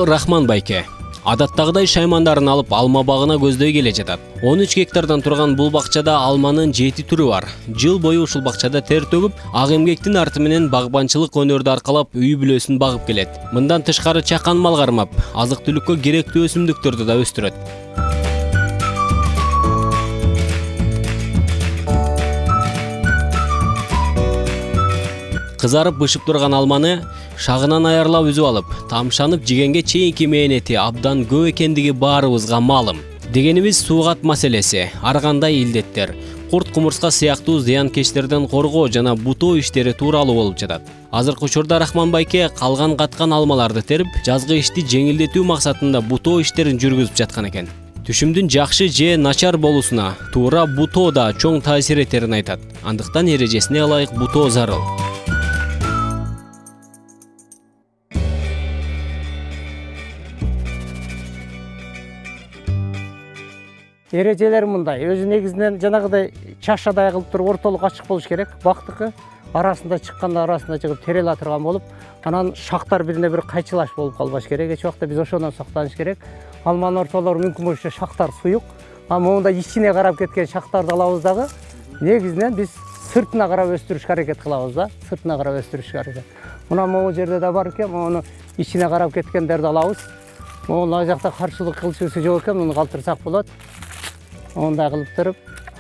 Рахман байке. Адаттагыдай шаймандарын алып алма багына көздөй келе жатат. 13 гектардан турган бул бакчада алманын 7 түрү бар. Жыл бою ушул бакчада тер төгүп, ак эмгектин арты менен багбанчылык өнөрдү аркалап үй бүлөсүн багып келет. Мындан тышкары чакан мал кармап, азык-түлүккө керектүү өсүмдүктөрдү да өстүрөт. Кызарып бышып турган алманы шагынан аярлап үзүп алып, тамшанып жегенге чейинки мээнети абдан көп экендиги баарыбызга маалым. Дегенибиз суугат маселеси, ар кандай илдеттер, курт кумурска сыяктуу зыянкечтерден коргоо жана бутоо иштери тууралуу болуп жатат. Азыркы учурда Рахман байке калган каткан алмаларды терип, жазгы ишти жеңилдетүү максатында бутоо иштерин жүргүзүп жаткан экен. Түшүмдүн жакшы же начар болуусуна туура бутоо да чоң таасир этерин айтат. Андыктан эрежесине ылайык бутоо зарыл. Эрежелер мындай. Өзү негизинен жанагыдай чашадай кылып туруп ортолук ачык болуш керек. Бактыкы арасында чыкканда арасында чыгып тереле турган болуп, анан шактар бирине бири кайчылаш болуп калбаш керек. Эч убакта биз ошондон сактаныш керек. Алманын ортолору мүмкүн болушунча шактар суюк. Могунда ичине карап кеткен шактарды алабыз дагы. Негизинен биз сыртына карап өстүрүшкө аракет кылабыз да. Сыртына карап өстүрүшкө аракет. Мына могу жерде да бар экен. Муну ичине карап кеткендерди алабыз. Могу ана жакта каршылык кылчусу жок экен, муну калтырсак болот. Ондай кылып туруп,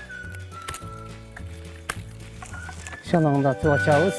шанаңдатып ачабыз.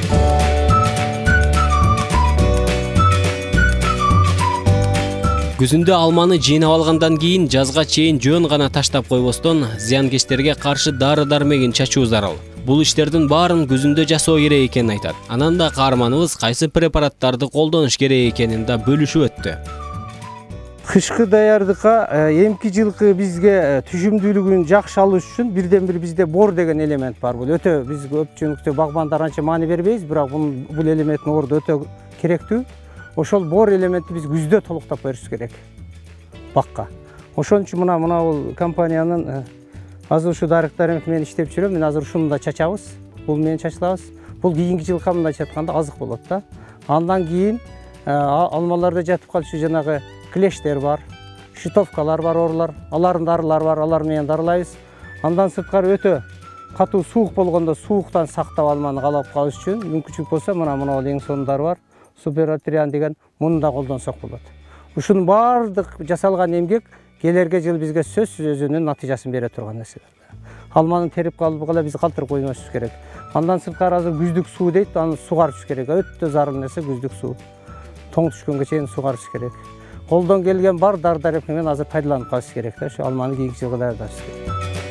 Күзүндө алманы жыйнап алгандан кийин жазга чейин жөн гана таштап койбостон, зыянкечтерге каршы дары-дармегин чачуу зарыл. Бул иштердин баарын күзүндө жасоо керек экенин айтат. Анан да каарманыбыз кайсы препараттарды колдонуш керек экенин да бөлүшүп өттү. Кышкы даярдыкка эмки жылкы бизге түшүмдүүлүгүн жакшы алыш үчүн бирден бир бизде бор деген элемент бар. Бул өтө биз көпчүлүктө багбандар анча маани бербейбиз, бирок бул элементтин орду өтө керектүү. Ошол бор элементти биз күздө толуктап беришибиз керек бакка. Ошон үчүн мына бул компаниянын азыр ушу дарыктары менен иштеп жүрөм. Мен азыр ушуну да чачабыз. Бул менен чачылабыз. Бул кийинки жылкы мындайча айтканда азык болот да. Андан кийин алмаларда жатып калчу жанагы клештер бар, шитовкалар бар, орлар, алардын дарылары бар, алар менен дарылайбыз. Андан сырткары өтө катуу суук болгондо сууктан сактап алманы калап калыш үчүн мүмкүнчүлүк болсо мына эң сонундары бар. Суператриан деген муну да колдонсок болот. Ушунун баардык жасалган эмгек келерге жыл бизге сөзсүз өзүнүн натыйжасын бере турган нерселер. Алманын терип калып кала биз калтырып койбошубуз керек. Андан сырткары азыр күздүк суу дейт, аны сугарышыбыз керек. Өтө зарыл нерсе күздүк суу. Тоң түшкөнгө чейин сугарыш керек. Колдон келген бар дары-дарек менен азыр пайдаланып калыш керек да. Ошо алманы кийинки жылга даярдаш керек.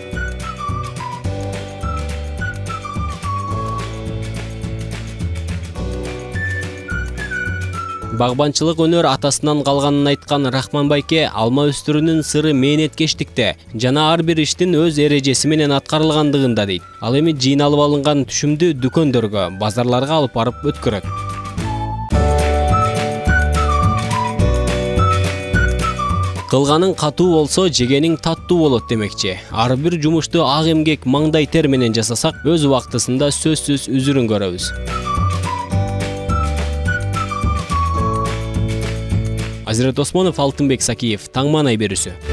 Багбанчылык өнөр атасынан калганын айткан Рахман байке алма өстүрүүнүн сыры мээнеткечтикте жана ар бир иштин өз эрежеси менен аткарылгандыгында дейт. Ал эми жыйналып алынган түшүмдү дүкөндөргө, базарларга алып барып өткөрөт. Кылганын катуу болсо, жегениң таттуу болот демекчи. Ар бир жумушту ак эмгек маңдай тер менен жасасак, өз убактысында сөзсүз үзүрүн көрөбүз. Азирет Осмонов, Алтынбек Сакиев, Таңман айберүүсү.